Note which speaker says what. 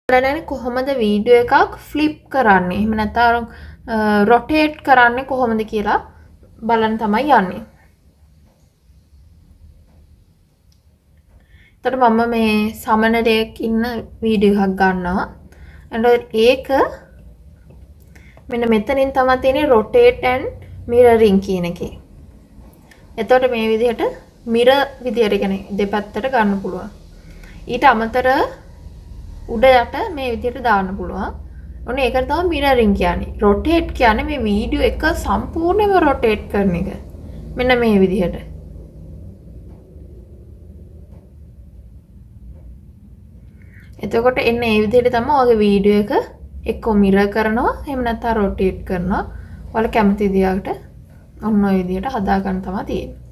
Speaker 1: බලන්න කොහොමද වීඩියෝ එකක් ෆ්ලිප් කරන්නේ. එහෙම නැත්නම් රොටේට් කරන්නේ කොහොමද කියලා බලන්න තමයි යන්නේ. එතකොට මම මේ සමනලයක ඉන්න වීඩියෝ එකක් ගන්නවා. එතකොට ඒක මෙන්න මෙතනින් තමයි තියෙන්නේ rotate and mirroring කියන එකේ. එතකොට මේ විදිහට mirror විදිහට කියන්නේ දෙපැත්තට ගන්න පුළුවන්. ඊට අමතරව උඩ යට මේ විදිහට දාන්න පුළුවන්. ඔන්න ඒකට තමයි mirroring කියන්නේ. rotate කියන්නේ මේ වීඩියෝ එක සම්පූර්ණයෙන්ම rotate කරන එක. මෙන්න මේ විදිහට. එතකොට එන්නේ මේ විදිහට තමයි ඔයගේ වීඩියෝ එක එක්ක mirror කරනවා එහෙම නැත්නම් rotate කරනවා. ඔයාලා කැමති විදිහකට ඔන්න ඔය විදිහට හදා ගන්න තමයි තියෙන්නේ.